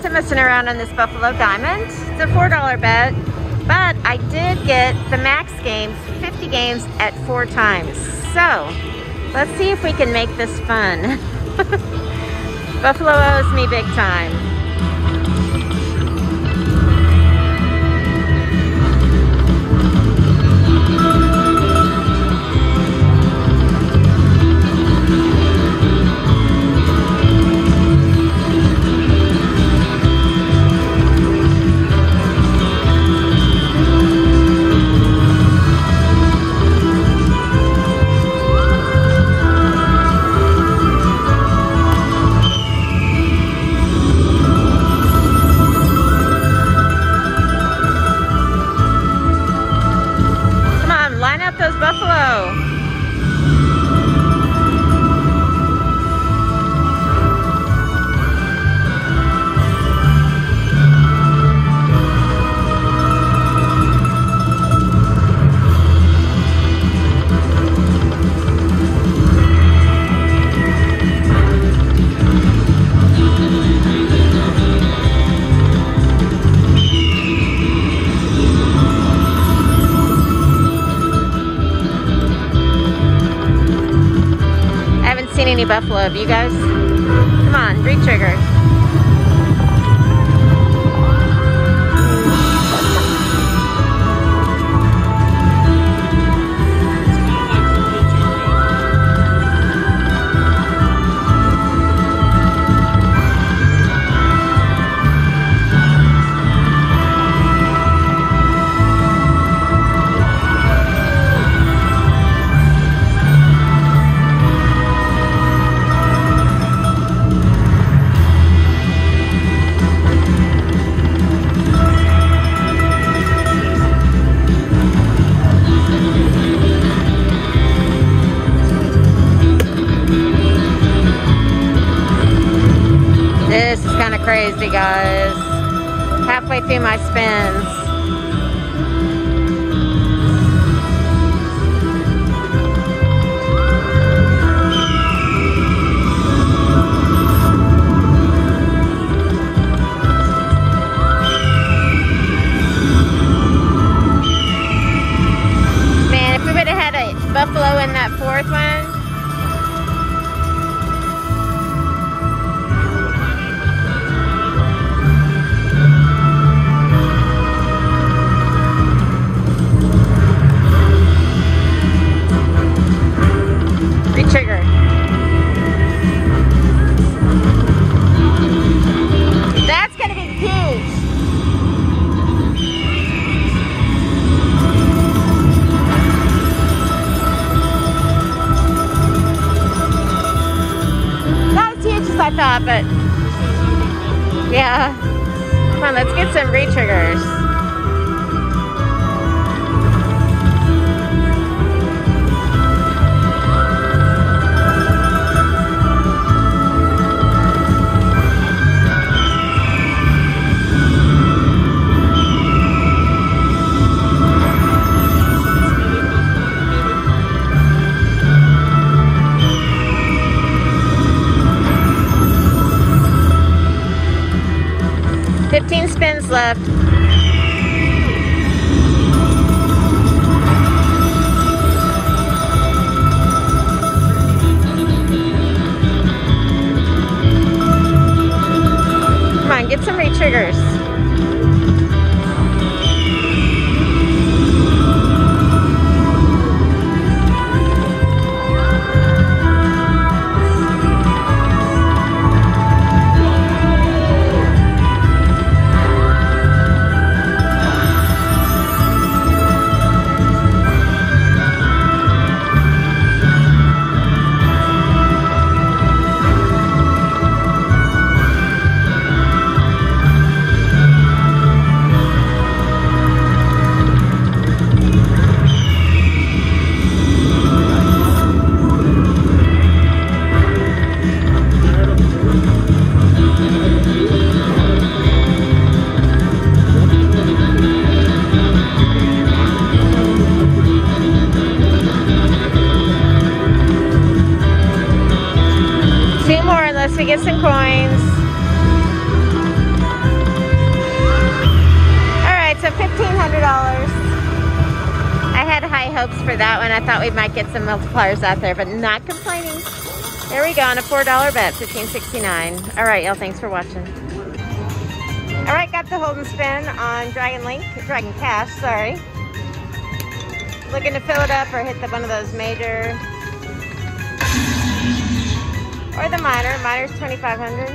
wasn't messing around on this Buffalo Diamond. It's a $4 bet, but I did get the max games, 50 games at 4 times. So let's see if we can make this fun. Buffalo owes me big time. Any buffalo of you guys? Come on, re-trigger. This is kind of crazy, guys. Halfway through my spins. Man, if we would have had a buffalo in that 4th one. Trigger. That's gonna be huge. Not as huge as I thought, but yeah. Come on, let's get some re-triggers. Spins left. Come on, get some re-triggers. high hopes for that one. I thought we might get some multipliers out there, but not complaining. There we go on a $4 bet, $15.69. All right, y'all, thanks for watching. All right, got the hold and spin on Dragon Cash, sorry. Looking to fill it up or hit one of those major or the minor. Minor's 2,500.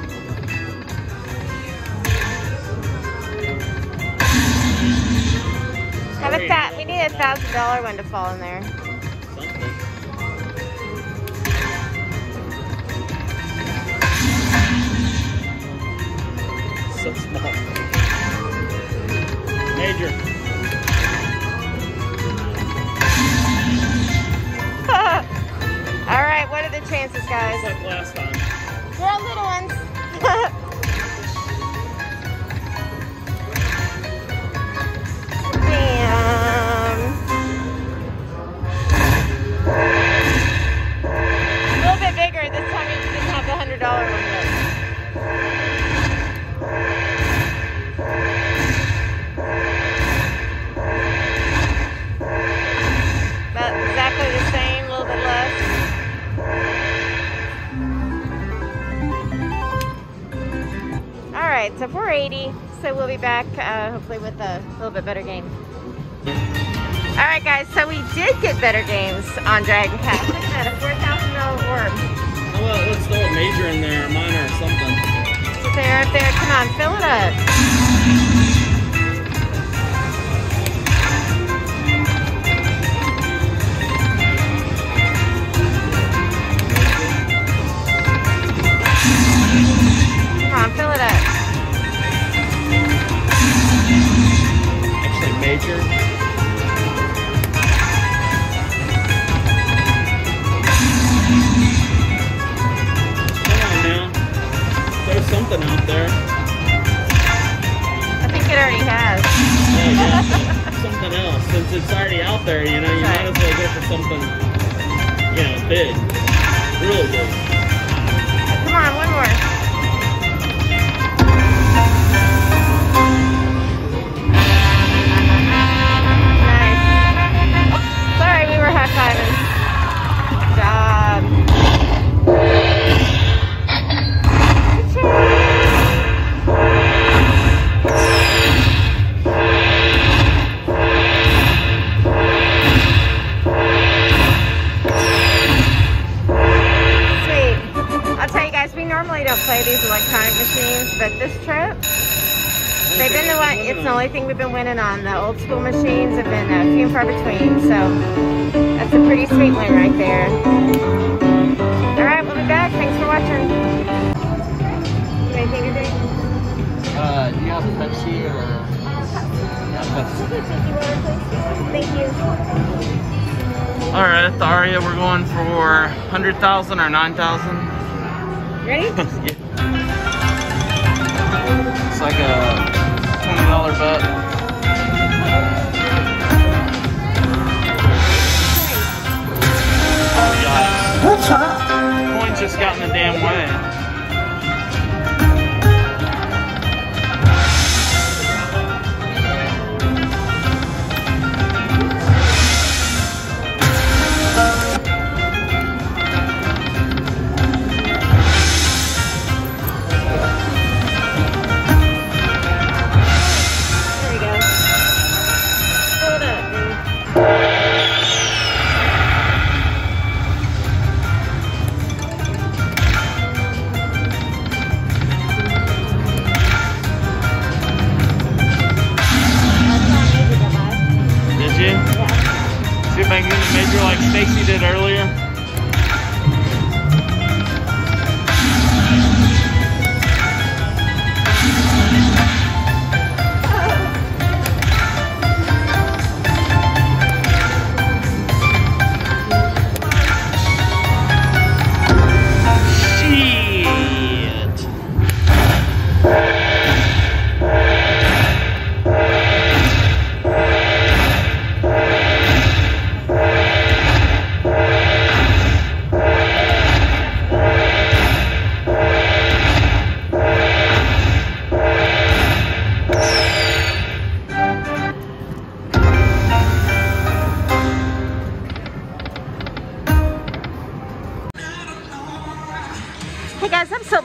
We need a $1,000 one to fall in there. So small. Major. All right, what are the chances, guys? Just like last time. They're all little ones. Bam. A little bit bigger. This time you didn't have the $100 one yet. About exactly the same, a little bit less. All right, so 480. So we'll be back hopefully with a little bit better game. All right, guys. So we did get better games on Dragon Cash. Look at that, a $4,000 orb. How about let's throw a major in there, a minor or something. Up there, up there. Come on, fill it up. Come on, fill it up. Actually, major. Come on now. Throw something out there. I think it already has. Oh, yeah. Something else. Since it's already out there, you know, you might as well go for something, you know, big. Really big. Come on, one more. High-fiving. Good job. Sweet. I'll tell you guys, we normally don't play these electronic machines, but this trip, they've been the one. It's the only thing we've been winning on. The old school machines have been few and far between, so that's a pretty sweet win right there. All right, we'll be back. Thanks for watching. Anything to drink? Do you have a Pepsi or? Yeah, Pepsi. Thank you. All right, at the Aria, we're going for 100,000 or 9,000. Ready? Yeah. It's like a $20 bet. What's up? Coins just got in the damn way. There we go. Fill it up, dude. Did you? Yeah. See if I can get a major like Stacey did earlier.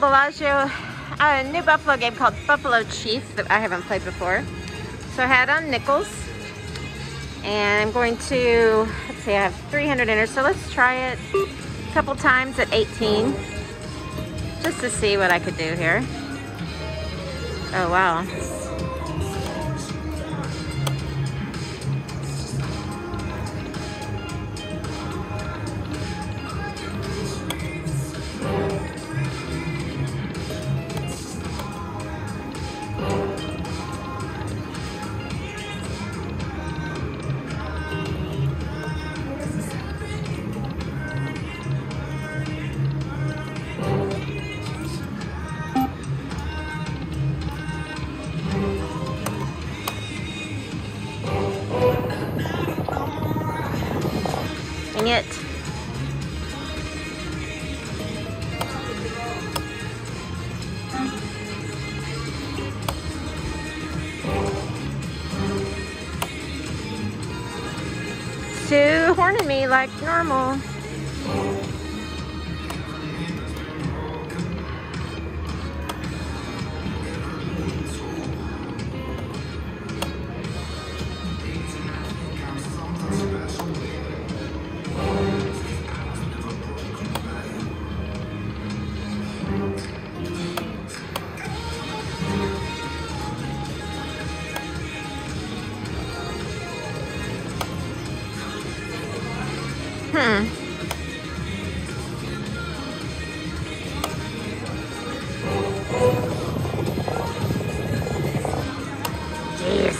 Bellagio, a new Buffalo game called Buffalo Chief that I haven't played before. So I had on nickels. And I'm going to, let's see, I have 300 in her. So let's try it a couple times at 18. Just to see what I could do here. Oh, wow. It. Two horning me like normal. Jeez.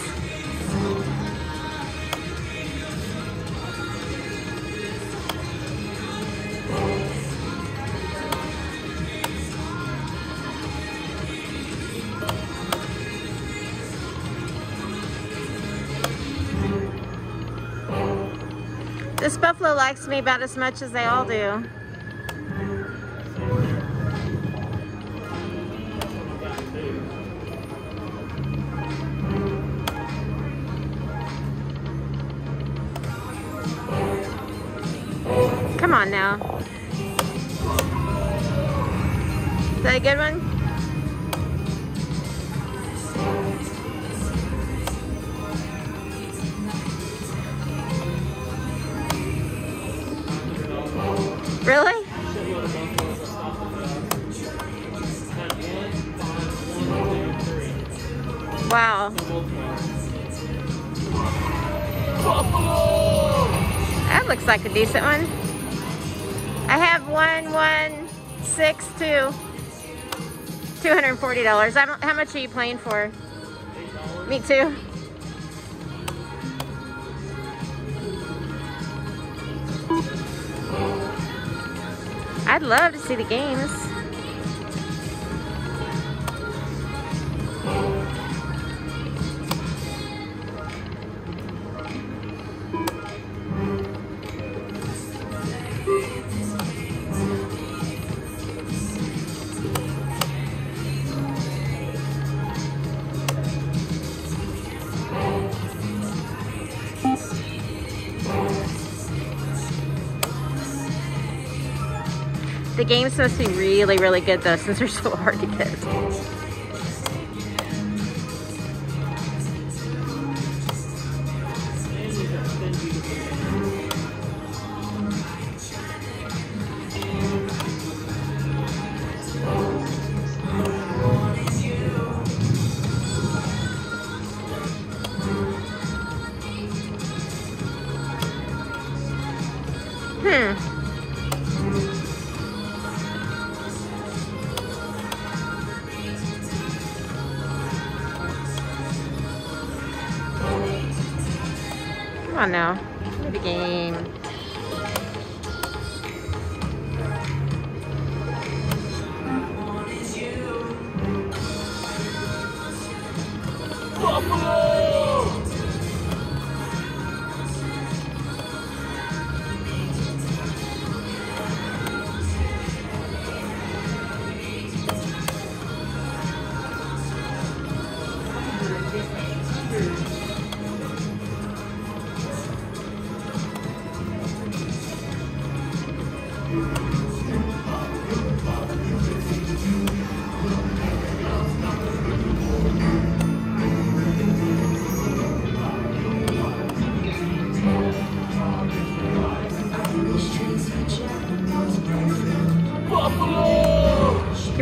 This buffalo likes me about as much as they all do. Come on now. Is that a good one? Really? Wow. That looks like a decent one. I have 116 $240. How much are you playing for? $8. Me too. I'd love to see the games. The game's supposed to be really, really good though, since they're so hard to get. Come on now, play the game.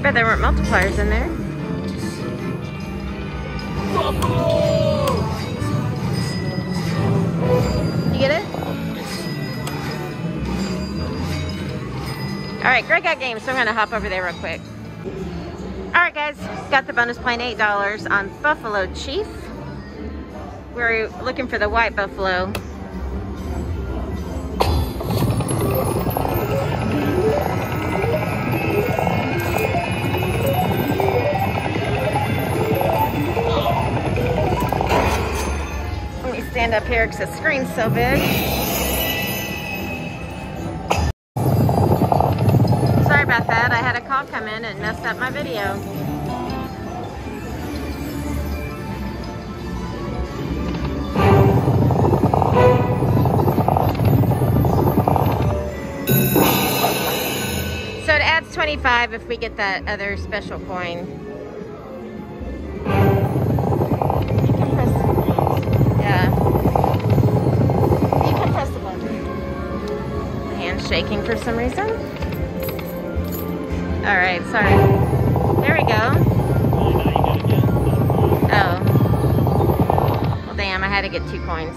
bad there weren't multipliers in there. You get it? All right, Greg got games, so I'm gonna hop over there real quick. All right, guys, got the bonus point $8 on Buffalo Chief. We're looking for the white buffalo. Let me stand up here because the screen's so big. Sorry about that. I had a call come in and messed up my video. So it adds 25 if we get that other special coin. You can press, yeah. You can press the button. The hand's shaking for some reason. All right, sorry. There we go. Oh. Well, damn, I had to get 2 coins.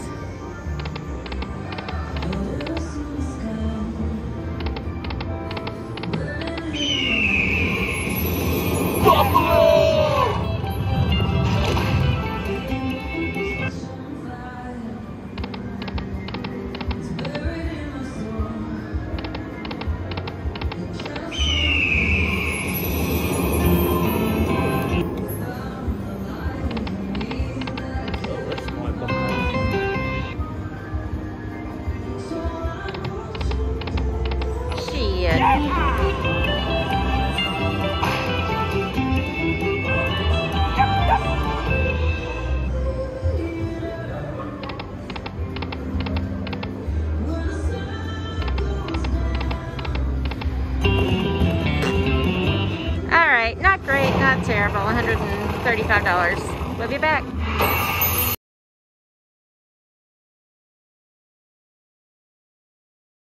Not great, not terrible. $135. We'll be back.